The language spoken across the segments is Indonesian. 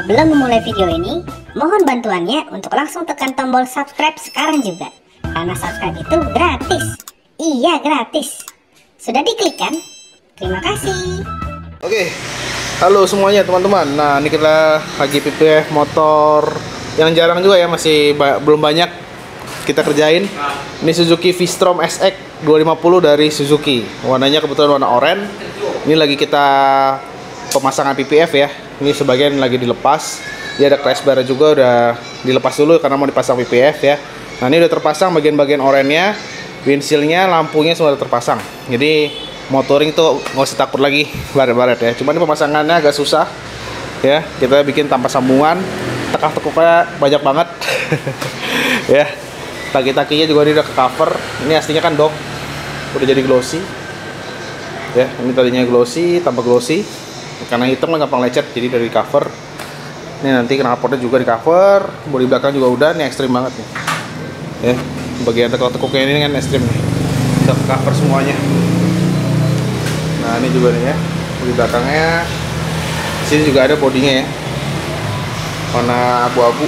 Sebelum memulai video ini, mohon bantuannya untuk langsung tekan tombol subscribe sekarang juga. Karena subscribe itu gratis. Iya, gratis. Sudah diklik kan? Terima kasih. Oke, halo semuanya teman-teman. Nah, ini kita lagi PPF motor yang jarang juga ya, masih belum banyak kita kerjain. Ini Suzuki V-Strom SX 250 dari Suzuki. Warnanya kebetulan warna oranye. Ini lagi kita pemasangan PPF ya. Ini sebagian lagi dilepas. Dia ada crash bar juga udah dilepas dulu karena mau dipasang PPF ya. Nah, ini udah terpasang bagian-bagian oranye-nya, windshieldnya, lampunya semua udah terpasang. Jadi motoring tuh nggak usah takut lagi baret-baret ya. Cuma ini pemasangannya agak susah ya. Kita bikin tanpa sambungan, tekak-tekuknya banyak banget. Ya, taki-takinya juga ini udah ke cover. Ini aslinya kan dok, udah jadi glossy. Ya, ini tadinya glossy, tanpa glossy. Karena hitam kan gampang lecet, jadi dari cover. Ini nanti knalpotnya juga di cover, bodi belakang juga udah. Ini ekstrim banget nih. Ya, bagian tekuk-tekuknya ini kan ekstrim nih. Udah ke cover semuanya. Nah, ini juga nih ya, bodi belakangnya. Di sini juga ada bodinya ya, warna abu-abu.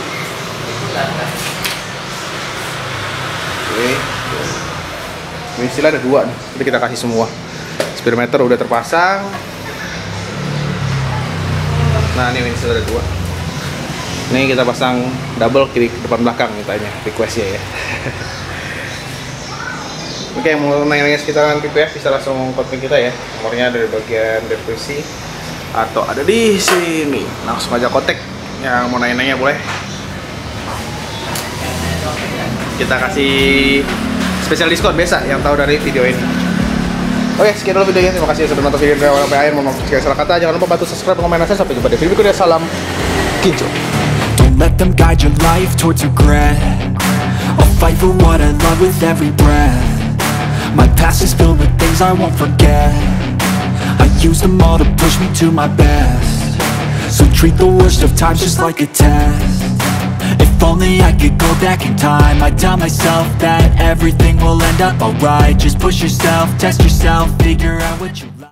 Oke, ini istilah ada dua nih, jadi kita kasih semua. Speedometer udah terpasang. Nah, ini windshield ada dua. Ini kita pasang double kiri depan belakang mintanya, requestnya ya. Oke, yang mau nanya-nanya sekitaran PPF bisa langsung kontak kita ya. Nomornya ada di bagian deskripsi atau ada di sini. Langsung aja kontak. Yang mau nanya-nanya boleh. Kita kasih spesial diskon biasa yang tahu dari video ini. Oke, sekian dulu videonya. Terima kasih sudah nonton video dari awal sampai akhir. Mohon maaf jika salah kata. Jangan lupa bantu subscribe, komen, dan sampai jumpa di video berikutnya. Salam Kinjo. Don't let them guide your life towards regret. I'll fight for what I love with every breath. My past is filled with things I won't forget. I use them all to push me to my best. So treat the worst of times just like a test. If only I could go back in time, I'd tell myself that everything will end up alright. Just push yourself, test yourself, figure out what you